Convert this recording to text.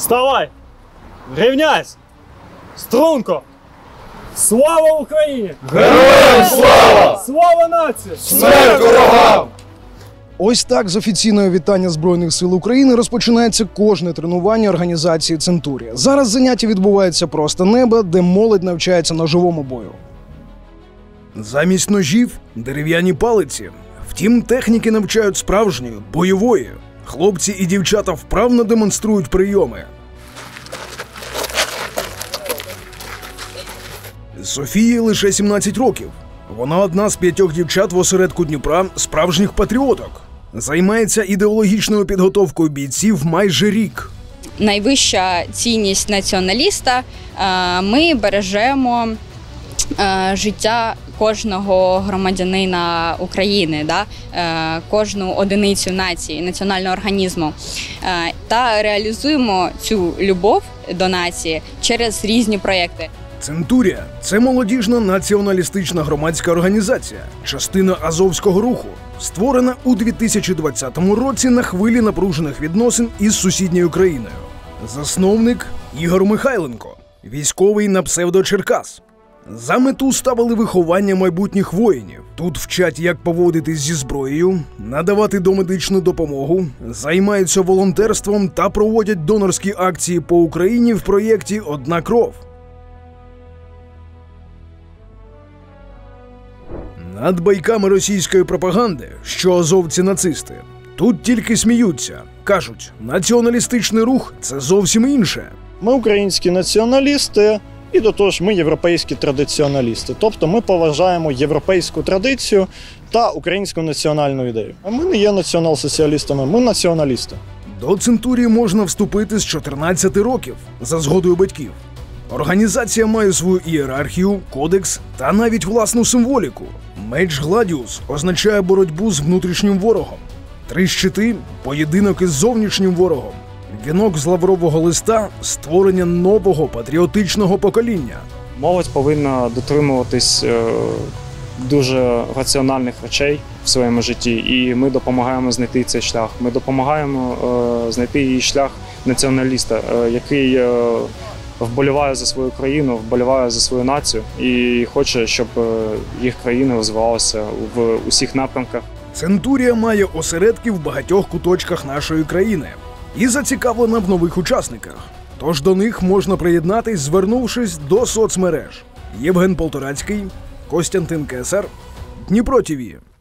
Вставай! Рівняйсь! Струнко! Слава Україні! Героям слава! Слава нації! Смерть ворогам! Ось так з офіційного вітання Збройних сил України розпочинається кожне тренування організації «Центурія». Зараз заняття відбувається просто неба, де молодь навчається ножовому бою. Замість ножів – дерев'яні палиці. Втім, техніки навчають справжньої, бойової. Хлопці і дівчата вправно демонструють прийоми. Софії лише 17 років. Вона одна з 5 дівчат в осередку Дніпра справжніх патріоток. Займається ідеологічною підготовкою бійців майже рік. Найвища цінність націоналіста – ми бережемо життя кожного громадянина України, кожну одиницю нації, національного організму. Та реалізуємо цю любов до нації через різні проєкти. «Центурія» – це молодіжна націоналістична громадська організація, частина Азовського руху, створена у 2020 році на хвилі напружених відносин із сусідньою країною. Засновник – Ігор Михайленко, військовий на псевдо Черкас. За мету ставили виховання майбутніх воїнів. Тут вчать, як поводитись зі зброєю, надавати домедичну допомогу, займаються волонтерством та проводять донорські акції по Україні в проєкті «Одна кров». Над байками російської пропаганди, що азовці нацисти, тут тільки сміються. Кажуть, націоналістичний рух – це зовсім інше. Ми українські націоналісти і до того ж ми європейські традиціоналісти. Тобто ми поважаємо європейську традицію та українську національну ідею. А ми не є націонал-соціалістами, ми націоналісти. До «Центурії» можна вступити з 14 років за згодою батьків. Організація має свою ієрархію, кодекс та навіть власну символіку. Меч Гладіус означає боротьбу з внутрішнім ворогом. 3 щити – поєдинок із зовнішнім ворогом. Вінок з лаврового листа – створення нового патріотичного покоління. Молодь повинна дотримуватись дуже раціональних речей в своєму житті, і ми допомагаємо знайти цей шлях. Ми допомагаємо знайти її шлях націоналіста, який вболіває за свою країну, вболіває за свою націю і хоче, щоб їх країна розвивалася в усіх напрямках. «Центурія» має осередки в багатьох куточках нашої країни і зацікавлена в нових учасниках. Тож до них можна приєднатись, звернувшись до соцмереж. Євген Полторацький, Костянтин Кесар, Дніпро ТВ.